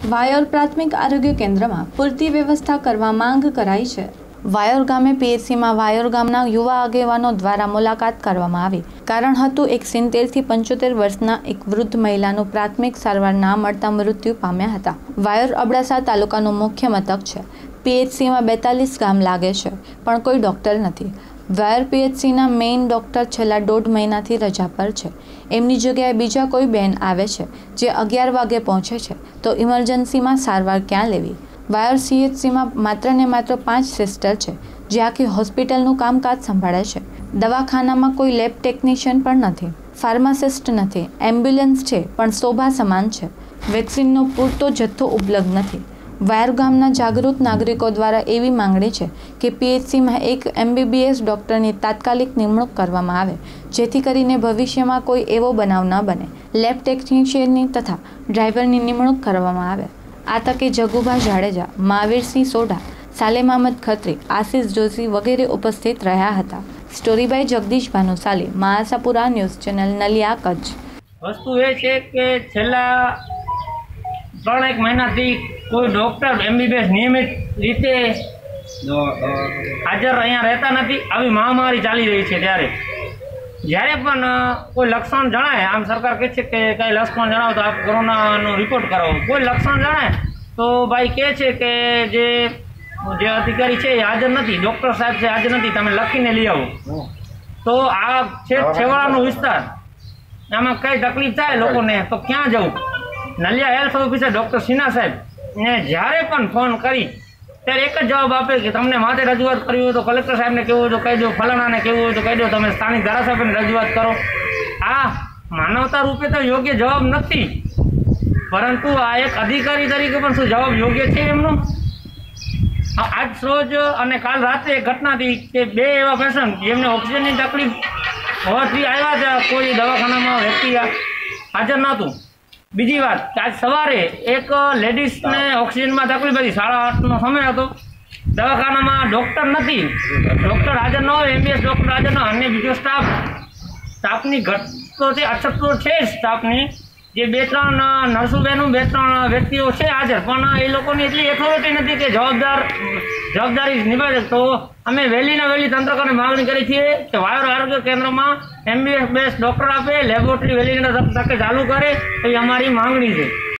વાયોર પ્રાથમિક આરોગ્ય કેન્દ્રમાં પૂરતી વ્યવસ્થા કરવા માંગ કરાઈ છે। વાયોર ગામે પીએચસીમાં વાયોર ગામના યુવા આગેવાનો દ્વારા મુલાકાત કરવામાં આવી। કારણ હતું એક 70 થી 75 વર્ષના એક વૃદ્ધ મહિલાનું પ્રાથમિક સારવાર ના મળતા મૃત્યુ પામ્યા હતા। વાયોર અબડાસા તાલુકાનું મુખ્ય મથક છે। પીએચસીમાં 42 ગામ લાગે છે પણ કોઈ ડોક્ટર નથી। વાયોર પીએચસીના મેઇન ડોક્ટર છેલ્લા 1.5 મહિનાથી રજા પર છે। એમની જગ્યાએ બીજા કોઈ બેન આવે છે જે 11 વાગે પહોંચે છે તો ઇમરજન્સીમાં સારવાર ક્યાં લેવી। વાયોર સીએચસીમાં માત્ર ને માત્ર 5 સિસ્ટર છે જે આખી હોસ્પિટલનું કામકાજ સંભાળે છે। દવાખાનામાં કોઈ લેબ ટેકનિશિયન પણ નથી, ફાર્માસિસ્ટ નથી, એમ્બ્યુલન્સ છે પણ શોભા સમાન છે। વેક્સિનનો પૂરતો જથ્થો ઉપલબ્ધ નથી। વાયોર ગામના જાગૃત નાગરિકો દ્વારા એવી માંગણી છે કે પીએચસીમાં એક એમબીબીએસ ડોક્ટરની તાત્કાલિક નિમણૂક કરવામાં આવે જેથી કરીને ભવિષ્યમાં કોઈ એવો બનાવ ન બને। લેબ ટેકનિશિયનની તથા ડ્રાઈવરની નિમણૂક કરવામાં આવે। આ તકે જગુભા જાડેજા, મહાવીરસિંહ સોઢા, સાલેમ અહમદ ખત્રી, આશિષ જોશી વગેરે ઉપસ્થિત રહ્યા હતા। સ્ટોરી બાય જગદીશ ભાનુશાલી, મહાસાપુરા ન્યૂઝ ચેનલ, નલિયા, કચ્છ। વસ્તુ એ છે કે છેલ્લા 3-1 મહિનાથી કોઈ ડૉક્ટર એમબીબીએસ નિયમિત રીતે હાજર અહીંયા રહેતા નથી। આવી મહામારી ચાલી રહી છે ત્યારે જ્યારે પણ કોઈ લક્ષણ જણાય, આમ સરકાર કહે છે કે કંઈ લક્ષણ જણાવો તો આપ કોરોનાનો રિપોર્ટ કરાવો। કોઈ લક્ષણ જણાય તો ભાઈ કહે છે કે જે અધિકારી છે એ હાજર નથી, ડૉક્ટર સાહેબ છે હાજર નથી, તમે લખીને લઈ આવો। તો આ છે છેવાડાનો વિસ્તાર, આમાં કઈ તકલીફ થાય લોકોને તો ક્યાં જવું। Naliya health officer doctor Sinha સાહેબ ને જ્યારે પણ ફોન કરી ત્યારે એક જ જવાબ આપે કે તમને માથે રજૂઆત કરવી હોય તો કલેક્ટર સાહેબને કહેવું હોય તો કહી દો, ફલાણાને કહેવું હોય તો કહી દો, તમે સ્થાનિક ધારાસભ્યને રજૂઆત કરો। આ માનવતા રૂપે તો યોગ્ય જવાબ નથી, પરંતુ આ એક અધિકારી તરીકે પણ શું જવાબ યોગ્ય છે એમનો। આજ રોજ અને કાલ રાત્રે એક ઘટના હતી કે 2 એવા પેશન્ટ જેમને ઓક્સિજનની તકલીફ હોવાથી આવ્યા હતા, કોઈ દવાખાનામાં વ્યક્તિ હાજર નહોતું। બીજી વાત કે આજ સવારે એક લેડીઝને ઓક્સિજનમાં તકલીફ હતી, 8:30નો સમય હતો, દવાખાનામાં ડૉક્ટર નથી, ડૉક્ટર હાજર ન હોય, એમબીએસ ડૉક્ટર હાજર ન હોય, અને બીજો સ્ટાફની ઘટ તો છે, અછત તો છે જ સ્ટાફની। જે 2-3 નર્સો બહેનો, 2-3 વ્યક્તિઓ છે હાજર, પણ એ લોકોની એટલી એથોરિટી નથી કે જવાબદારી નિભાવે। તો અમે વહેલીને વહેલી તંત્રને માગણી કરી છે કે વાયોર આરોગ્ય કેન્દ્રમાં એમબીબીએસ ડૉક્ટર આપે, લેબોરેટરી વહેલીને તકે ચાલુ કરે, એ અમારી માંગણી છે।